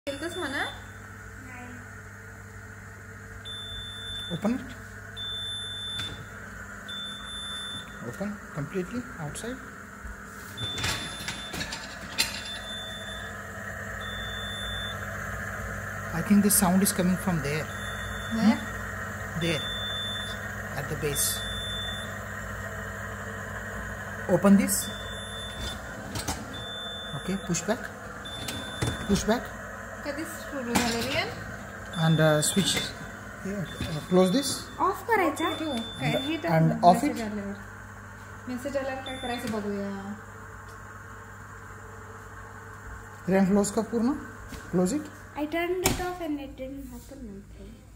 केलतस म्हणा. Open it. Open completely outside. I think the sound is coming from there. Where? There. At the base. Open this. Okay, push back. Push back. कधी सुरू झालं real? And switch. Close this. Off करायचा. And off it. Message आल्यावर काय करायचं बघूया. Close का पूर्ण. Close it. I turned it off and it didn't happen.